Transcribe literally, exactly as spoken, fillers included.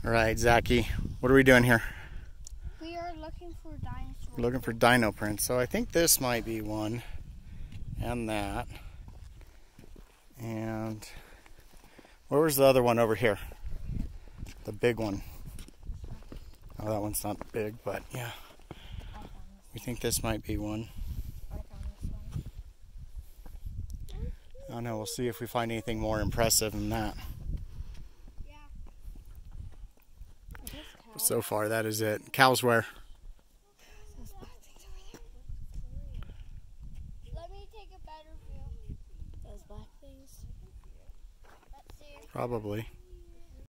All right, Zachy, what are we doing here? We are looking for dinosaurs. We're looking for dino prints. So I think this might be one, and that. And where was the other one over here? The big one. Oh, that one's not big, but yeah. We think this might be one. I don't know, we'll see if we find anything more impressive than that. But so far, that is it. Cows where? Let me take a better view. Those black things? Let's see. Probably.